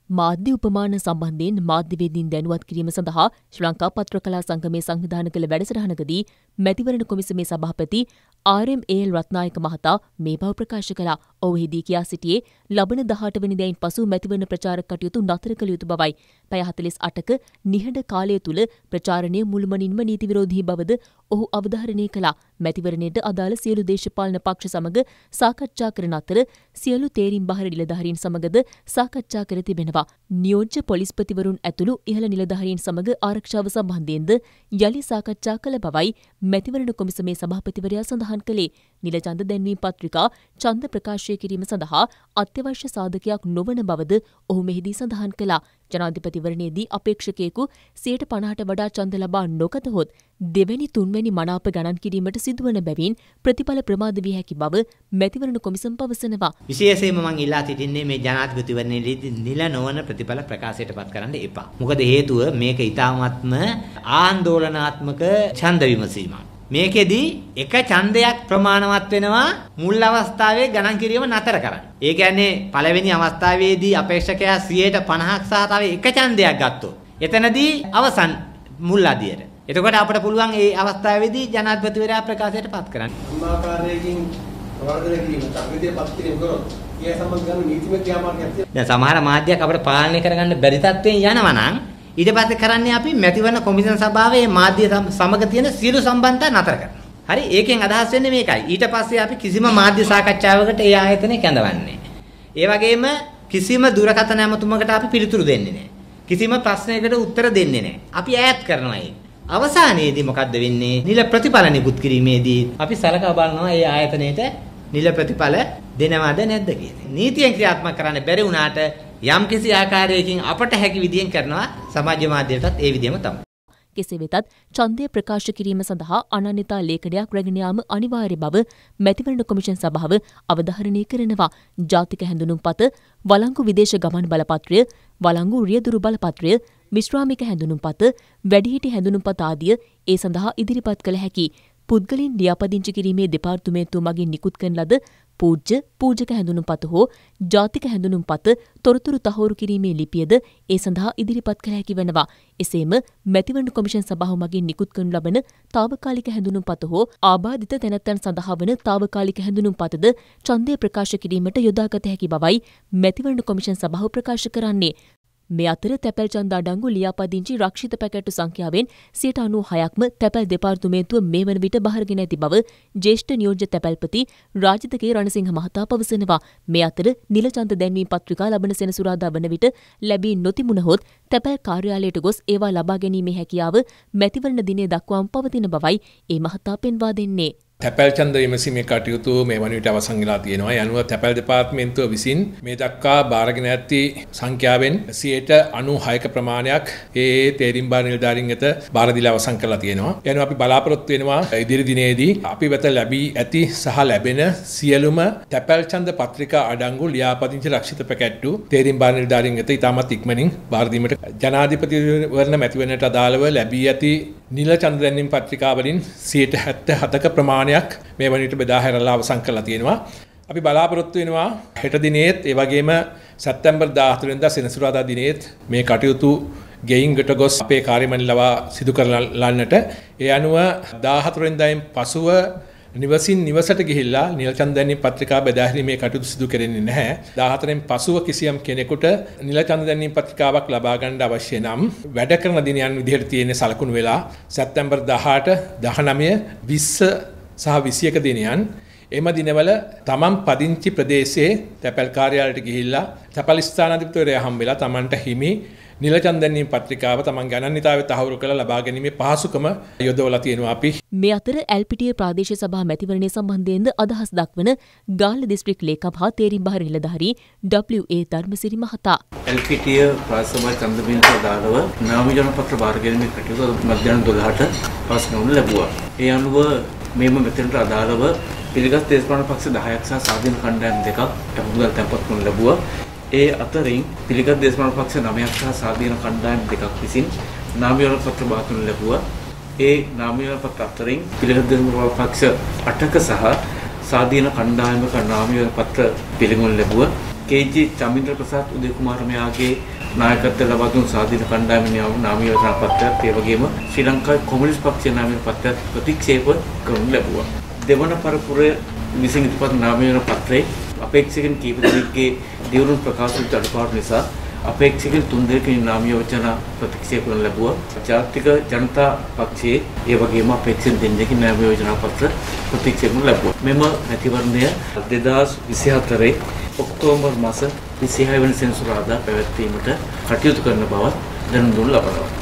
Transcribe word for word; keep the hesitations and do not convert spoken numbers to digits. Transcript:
මාධ්‍ය උපමාන සම්බන්ධයෙන් මාධ්‍යවේදීන් දැනුවත් කිරීම සඳහා ශ්‍රී ලංකා පත්‍රකලා සංගමයේ සංවිධානය කළ වැඩසටහනකදී මැතිවරණ කොමිසමේ සභාපති R M A L Ratnayake මහතා මේ බව ප්‍රකාශ කළා. ඔහු එහිදී කියා සිටියේ ලබන දහඅට වෙනිදායින් පසු මැතිවරණ ප්‍රචාරක කටයුතු නතර කළ යුතු බවයි. පැය හතළිස් අටක නිහඬ කාලය තුළ ප්‍රචාරණය මුළුමනින්ම නීති විරෝධී බවද ඔහු අවධාරණය කළා. මැතිවරණයට අදාළ සියලු දේශපාලන පක්ෂ සමග සාකච්ඡා කරන අතර සියලු තේරීම් බහර නිලධාරීන් සමගද සාකච්ඡා කර තිබෙනවා. නියෝජ්‍ය පොලිස්පතිවරුන් ඇතුළු ඉහළ නිලධාරීන් සමග ආරක්ෂාව සම්බන්ධයෙන්ද යලි සාකච්ඡා කළ බවයි මැතිවරණ කොමිසමේ සභාපතිවරයා සඳහන් කළේ. නිල ඡන්ද දැන්වීම් පත්‍රිකා ඡන්ද ප්‍රකාශය කිරීම සඳහා අත්‍යවශ්‍ය සාධකයක් නොවන බවද ඔහු මෙහිදී සඳහන් කළා. ජනාධිපතිවරණයේදී අපේක්ෂකයෙකු සියයට පනහට වඩා ඡන්ද ලබා නොගතහොත් දෙවැනි තුන්වැනි මනාප ගණන් කිරීමට සිදුවන බැවින් ප්‍රතිඵල ප්‍රමාද විය හැකි බව මැතිවරණ කොමිසම පවසනවා. විශේෂයෙන්ම මම ඉල්ලා සිටින්නේ මේ ජනාධිපතිවරණයේදී නිල නොවන ප්‍රතිඵල ප්‍රකාශයට පත් කරන්න එපා. මොකද හේතුව මේක ඊටාත්ම ආందోලනාත්මක ඡන්ද විමසීමක්. මේකෙදී එක ඡන්දයක් ප්‍රමාණවත් වෙනවා මුල් අවස්ථාවේ ගණන් කිරීම නතර කරන්න. ඒ කියන්නේ පළවෙනි අවස්ථාවේදී අපේක්ෂකයා සියයට පනහක් සහ තව එක ඡන්දයක් ගත්තොත් එතනදී අවසන් මුල් අදියට. එතකොට අපිට පුළුවන් මේ අවස්ථාවේදී ජනාධිපතිවරයා ප්‍රකාශයට පත් කරන්න. සම්මාකාරයෙන් වර්ධනය කිරීම, සංවිධිය පත් කිරීම කරොත් ඒ සම්බන්ධ කරන නීතිමය ක්‍රියාමාර්ගයක් තියෙනවා. දැන් සමහර මාධ්‍යයක් අපිට පාලනය කරගන්න බැරි තත්ත්වයෙන් යනවා නම් ඊට පස්සේ කරන්නේ අපි මැතිවරණ කොමිෂන් සභාවේ මාධ්‍ය සමග තියෙන සියලු සම්බන්ධතා නතර කරනවා. හරි ඒකෙන් අදහස් වෙන්නේ මේකයි. ඊට පස්සේ අපි කිසිම මාධ්‍ය සාකච්ඡාවකට ඒ ආයතනය කැඳවන්නේ. ඒ වගේම කිසිම දුරකථන ඇමතුමකට අපි පිළිතුරු දෙන්නේ නැහැ. කිසිම ප්‍රශ්නයකට උත්තර දෙන්නේ නැහැ. අපි ඈත් කරනවා ඒක. අවසානයේදී මොකද්ද වෙන්නේ? නිල ප්‍රතිඵල නිකුත් කිරීමේදී අපි සලකා බලනවා මේ ආයතනයේට නිල ප්‍රතිඵල දෙනවද නැද්ද කියන්නේ. නීතියෙන් ක්‍රියාත්මක කරන්න බැරි වුණාට යම් කිසි ආකාරයකින් අපට හැකි විදියෙන් කරනවා සමාජ මාධ්‍යයටත් ඒ විදියම තමයි. කෙසේ වෙතත් ඡන්දය ප්‍රකාශ කිරීම සඳහා අනන්‍යතා ලේඛනයක් රැගෙන යාම අනිවාර්ය බව මැතිවරණ කොමිෂන් සභාව අවධාරණය කරනවා. ජාතික හැඳුනුම්පත, වළංගු විදේශ ගමන් බලපත්‍රය, වළංගු රියදුරු බලපත්‍රය, විශ්‍රාමික හැඳුනුම්පත, වැඩිහිටි හැඳුනුම්පත ආදිය ඒ සඳහා ඉදිරිපත් කළ හැකි. පුද්ගලින් ලියාපදිංචි කිරීමේ දෙපාර්තමේන්තුව මගින් නිකුත් කරන ලද පූජ්‍ය පූජක හැඳුනුම්පත හෝ ජාතික හැඳුනුම්පත තොරතුරු තහවුරු කිරීමේ ලිපියද ඒ සඳහා ඉදිරිපත් කළ හැකි වෙනවා. එසේම මැතිවරණ කොමිෂන් සභාව මගින් නිකුත් කරනු ලබන තාවකාලික හැඳුනුම්පත හෝ ආබාධිත තැනැත්තන් සඳහා වන තාවකාලික හැඳුනුම්පතද ඡන්දය ප්‍රකාශ කිරීමට යොදාගත හැකි බවයි මැතිවරණ කොමිෂන් සභාව ප්‍රකාශ කරන්නේ. මේ අතර තැපැල් ඡන්ද අඩංගු ලියාපදිංචි රක්ෂිත පැකැටු සංඛ්‍යාවෙන් සියයට අනූහයක්ම තැපැල් දෙපාර්තමේන්තුව මේ වන විට බහරගෙන ඇති බව ජ්‍යෙෂ්ඨ නියෝජ්‍ය තැපැල්පති රාජිතගේ රණසිංහ මහතා පවසනවා. මේ අතර නිල ඡන්ද දැන්වීම් පත්‍රිකා ලබන සෙනසුරාදා වන විට ලැබී නොතිබුණහොත් තැපැල් කාර්යාලයට ගොස් ඒවා ලබා ගැනීමේ හැකියාව මැතිවරණ දිනය දක්වාම පවතින බවයි ඒ මහතා පෙන්වා දෙන්නේ. තැපැල් ඡන්ද විමසීමේ කටයුතු මේ වන විට අවසන් වෙලා තියෙනවා. ඒ අනුව තැපැල් දෙපාර්තමේන්තුව විසින් මේ දක්වා බාරගෙන ඇති සංඛ්‍යාවෙන් සියයට අනූහයක ප්‍රමාණයක් ඒ තේරීම් බාර නිලධාරීන් වෙත බාර දීලා අවසන් කරලා තියෙනවා. ඒ අනුව අපි බලාපොරොත්තු වෙනවා ඉදිරි දිනේදී අපි වෙත ලැබී ඇති සහ ලැබෙන සියලුම තැපැල් ඡන්ද පත්‍රිකා අඩංගු ලියාපදිංචි රක්ෂිත පැකැට්ටු තේරීම් බාර නිලධාරීන් වෙත ඉතාමත් ඉක්මනින් බාර දීමට ජනාධිපතිවරණ මැතිවරණයට අදාළව ලැබී ඇති නිල ඡන්ද දැන්වීම් පත්‍රිකා වලින් සියයට හැත්තෑ හතක ප්‍රමාණයක් මේ වන විට බෙදා හැරලා අවසන් කරලා තියෙනවා. අපි බලාපොරොත්තු වෙනවා හෙට දිනේත් ඒ වගේම සැප්තැම්බර් දාහතුන වෙනිදා සෙනසුරාදා දිනේත් මේ කටයුතු ගෙයින්කට ගොස් අපේ කාර්යමණ්ඩල ලවා සිදු කරලන්නට. ඒ අනුව දාහතුන වෙනිදායින් පසුව නිවසින් නිවසට ගිහිල්ලා නිල ඡන්ද දැන්වීම් පත්‍රිකා බෙදා හැරීමේ කටයුතු සිදු කරන්නේ නැහැ. දාහතරෙන් පසුව කිසියම් කෙනෙකුට නිල ඡන්ද දැන්වීම් පත්‍රිකාවක් ලබා ගන්න අවශ්‍ය නම් වැඩ කරන දිනයන් විදිහට තියෙන සලකුණු වෙලා සැප්තැම්බර් දහඅට, දහනවය, විස්ස සහ විසියක දිනයන් එම දිනවල තමන් පදිංචි ප්‍රදේශයේ තැපැල් කාර්යාලයට ගිහිල්ලා තැපැල් ස්ථානාධිපතිවරයා හම්බෙලා තමන්ට හිමි නිල ඡන්ද දැන්වීම් පත්‍රිකාව තමන් ගණන්නිතාවේ තහවුරු කරලා ලබා ගැනීමේ පහසුකම යොදවලා තියෙනවා අපි. මේ අතර එල්.පී.ටී.ඒ ප්‍රාදේශීය සභා මැතිවරණය සම්බන්ධයෙන්ද අදහස් දක්වන ගාල්ල දිස්ත්‍රික් ලේකම් හා තේරීම් බහර නිලධාරී ඩබ්ලිව්.ඒ. ධර්මසිරි මහතා. එල්.පී.ටී.ඒ ප්‍රාදේශීය සභා ඡන්ද බිඳුවට අදාළව නාම ජනපත්‍ර බාර ගැනීමේ කටයුතු මධ්‍යහන දොළහට පස් කරනු ලැබුවා. ඒ අනුව මේම මෙතනට අදාළව පිළිගත් දේශපාලන පක්ෂ දහයක් සහ ස්වාධීන කණ්ඩායම් දෙකක් මුදල් තැන්පත් කරනු ලැබුවා. ඒ අතරින් පිළිගත් දේශපාලන පක්ෂ නවයක් සහ ස්වාධීන කණ්ඩායම් දෙකක් විසින් නාමීය පත්‍ර බාර කරනු ලැබුවා. ඒ නාමීය පත්‍ර අතරින් පිළිගත් දේශපාලන පක්ෂ අටක සහ ස්වාධීන කණ්ඩායමක නාමීය පත්‍ර පිළිගනු ලැබුවා. කේ.ජී. චමින්ද්‍ර ප්‍රසාද් උදය කුමාර මෙයාගේ නායකත්වය ලබා දුන් සාධිත කණ්ඩායමේ නාම යෝජනා පත්‍රයත් ඒ වගේම ශ්‍රී ලංකාවේ කොමියුනිස්ට් පක්ෂයේ නාම පත්‍රයත් ප්‍රතික්ෂේප කරනු ලැබුවා. දෙවන පරපුරේ විසින් ඉදිරිපත් නාම යෝජනා පත්‍රයේ අපේක්ෂකයන් කීප දෙනෙක්ගේ දියුණු ප්‍රකාශ වූ අඩුපාඩු නිසා අපේක්ෂකයන් තුන් දෙනෙක්ගේ නාම යෝජනා ප්‍රතික්ෂේප කරනු ලැබුවා. ජාතික ජනතා පක්ෂයේ ඒ වගේම අපේක්ෂකයන් දෙන්නෙක්ගේ නාම යෝජනා පත්‍ර ප්‍රතික්ෂේප කරනු ලැබුවා. මෙම මැතිවරණය දෙදහස් විසිහතරේ ඔක්තෝබර් මාස විසිහය වෙනි සෙනසුරාදා පැවැත්වීමට කටයුතු කරන බව දැනුම් දුන් ලබනවා.